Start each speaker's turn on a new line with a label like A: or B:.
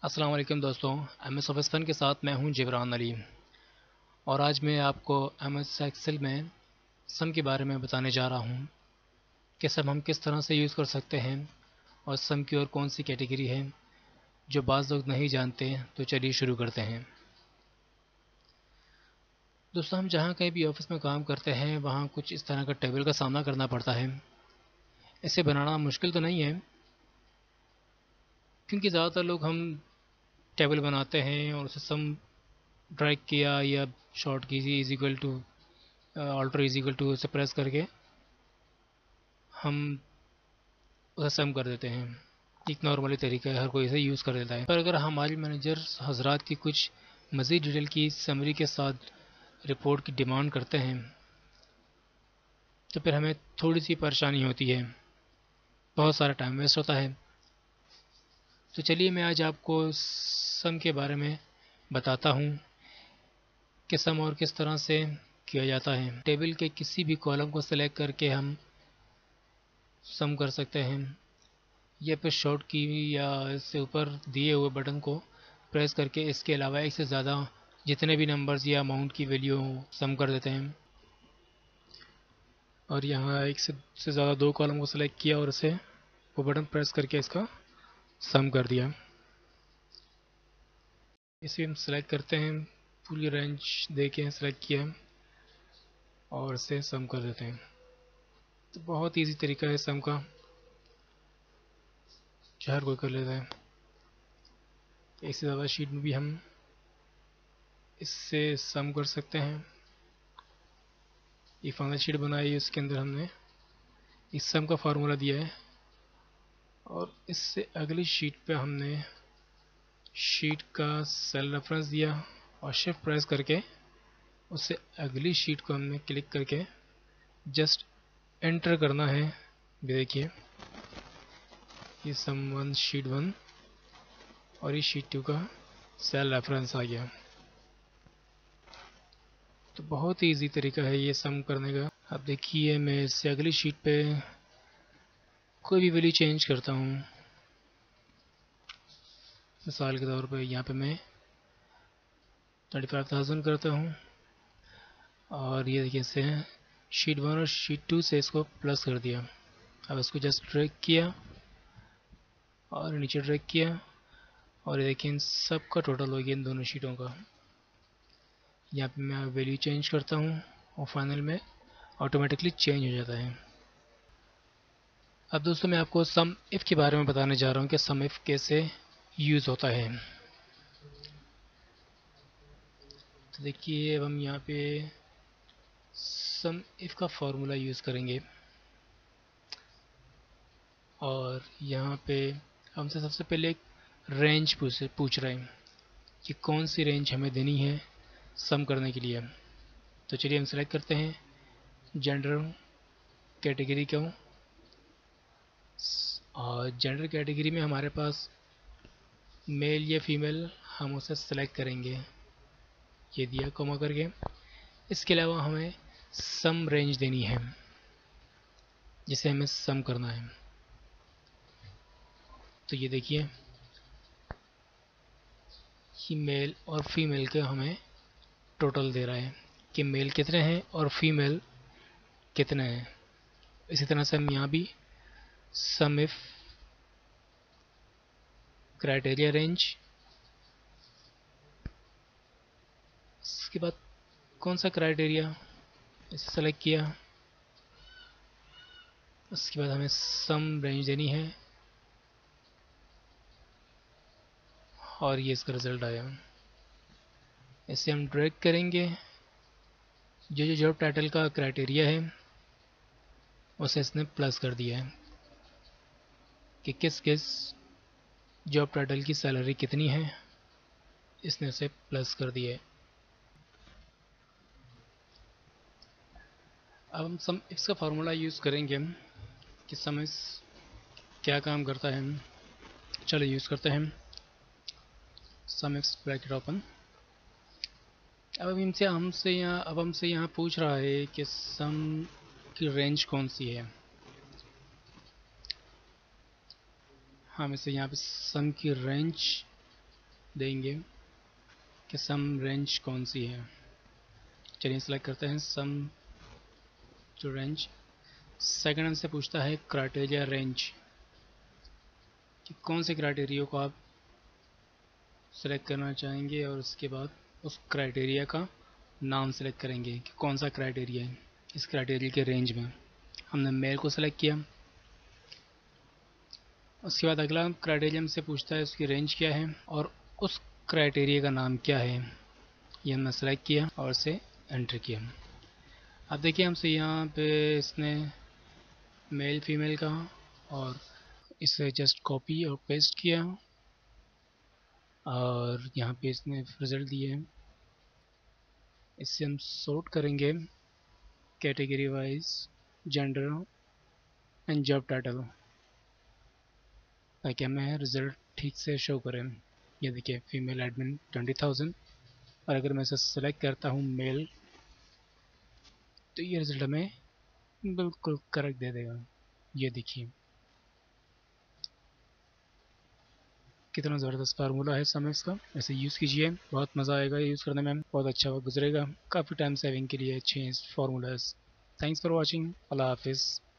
A: अस्सलाम वालेकुम दोस्तों। MS ऑफिस फ़न के साथ मैं हूं जिब्रान अली और आज मैं आपको MS एक्सेल में सम के बारे में बताने जा रहा हूं कि सम हम किस तरह से यूज़ कर सकते हैं और सम की और कौन सी कैटेगरी है जो बाज़ लोग नहीं जानते। तो चलिए शुरू करते हैं। दोस्तों, हम जहां कहीं भी ऑफिस में काम करते हैं वहां कुछ इस तरह का टेबल का सामना करना पड़ता है। इसे बनाना मुश्किल तो नहीं है, क्योंकि ज़्यादातर लोग हम टेबल बनाते हैं और उसे सम ड्रैग किया या short key is equal to alter is equal to उसे प्रेस करके हम उसे सम कर देते हैं। एक नॉर्मली तरीका है, हर कोई इसे यूज़ कर देता है। पर अगर हमारे मैनेजर हजरात की कुछ मज़ीद डिटेल की समरी के साथ रिपोर्ट की डिमांड करते हैं तो फिर हमें थोड़ी सी परेशानी होती है, बहुत सारा टाइम वेस्ट होता है। तो चलिए मैं आज आपको सम के बारे में बताता हूँ कि सम और किस तरह से किया जाता है। टेबल के किसी भी कॉलम को सिलेक्ट करके हम सम कर सकते हैं, या फिर शॉर्ट की या इससे ऊपर दिए हुए बटन को प्रेस करके इसके अलावा एक से ज़्यादा जितने भी नंबर्स या अमाउंट की वैल्यू हो सम कर देते हैं। और यहाँ एक से ज़्यादा दो कॉलम को सिलेक्ट किया और इसे वो बटन प्रेस करके इसका सम कर दिया। इसे हम सिलेक्ट करते हैं, पूरी रेंज दे के सिलेक्ट किया और इसे सम कर देते हैं। तो बहुत ईजी तरीका है सम का, जो हर कोई कर लेता है। एक से ज़्यादा शीट में भी हम इससे सम कर सकते हैं। ये फाइनल शीट बनाई है, उसके अंदर हमने इस सम का फार्मूला दिया है और इससे अगली शीट पे हमने शीट का सेल रेफरेंस दिया और शिफ्ट प्रेस करके उससे अगली शीट को हमने क्लिक करके जस्ट एंटर करना है। ये देखिए, ये सम वन शीट वन और ये शीट टू का सेल रेफरेंस आ गया। तो बहुत ही ईजी तरीका है ये सम करने का। अब देखिए, मैं इससे अगली शीट पे कोई भी वैल्यू चेंज करता हूँ। मिसाल के तौर पे यहाँ पे मैं 35,000 करता हूँ और ये देखिए इससे शीट वन और शीट टू से इसको प्लस कर दिया। अब इसको जस्ट ड्रैग किया और नीचे ड्रैग किया और ये देखिए इन सब का टोटल हो गया इन दोनों शीटों का। यहाँ पे मैं वैल्यू चेंज करता हूँ और फाइनल में ऑटोमेटिकली चेंज हो जाता है। अब दोस्तों, मैं आपको सम इफ़ के बारे में बताने जा रहा हूँ कि सम इफ़ कैसे यूज़ होता है। तो देखिए, अब हम यहाँ पे सम इफ़ का फॉर्मूला यूज़ करेंगे और यहाँ पे हमसे सबसे पहले एक रेंज पूछ रहे हैं कि कौन सी रेंज हमें देनी है सम करने के लिए। तो चलिए हम सेलेक्ट करते हैं जेंडर कैटेगरी को और जेंडर कैटेगरी में हमारे पास मेल या फीमेल हम उसे सेलेक्ट करेंगे, ये दिया कॉमा करके। इसके अलावा हमें सम रेंज देनी है जिसे हमें सम करना है। तो ये देखिए, ये मेल और फीमेल के हमें टोटल दे रहा है कि मेल कितने हैं और फीमेल कितने हैं। इसी तरह से हम यहाँ भी सम इफ क्राइटेरिया रेंज, इसके बाद कौन सा क्राइटेरिया इसे सेलेक्ट किया, उसके बाद हमें सम रेंज देनी है और ये इसका रिजल्ट आया। इसे हम ड्रैग करेंगे, जो जो जॉब टाइटल का क्राइटेरिया है उसे इसने प्लस कर दिया है कि किस किस जॉब टाइटल की सैलरी कितनी है, इसने उसे प्लस कर दिया है। अब हम सम इसका फार्मूला यूज़ करेंगे कि सम इस क्या काम करता है। चलो यूज़ करते हैं सम इफ ब्रैकेट ओपन। अब हमसे यहाँ पूछ रहा है कि सम की रेंज कौन सी है। हम इसे यहाँ पे सम की रेंज देंगे कि सम रेंज कौन सी है। चलिए सेलेक्ट करते हैं सम टू रेंज। सेकंड हमसे पूछता है क्राइटेरिया रेंज, कि कौन से क्राइटेरिया को आप सेलेक्ट करना चाहेंगे और उसके बाद उस क्राइटेरिया का नाम सेलेक्ट करेंगे कि कौन सा क्राइटेरिया है इस क्राइटेरिया के रेंज में। हमने मेल को सेलेक्ट किया। उसके बाद अगला क्राइटेरिया हमसे पूछता है उसकी रेंज क्या है और उस क्राइटेरिया का नाम क्या है। ये हमने सेलेक्ट किया और इसे एंटर किया। अब देखिए हमसे यहाँ पे इसने मेल फीमेल का और इसे जस्ट कॉपी और पेस्ट किया और यहाँ पे इसने रिजल्ट दिए हैं। इससे हम सॉर्ट करेंगे category wise, gender and job title, ताकि हमें रिजल्ट ठीक से शो करें। ये देखिए फीमेल एडमिन 20,000 और अगर मैं इसे सेलेक्ट करता हूँ मेल तो ये रिजल्ट हमें बिल्कुल करेक्ट दे देगा। ये देखिए कितना ज़बरदस्त फार्मूला है समझ का। ऐसे यूज़ कीजिए, बहुत मज़ा आएगा यूज़ करने में, बहुत अच्छा वक्त गुजरेगा। काफ़ी टाइम सेविंग के लिए अच्छे हैं इस फार्मूलाज। Thanks for watching. अल्लाह हाफिज़।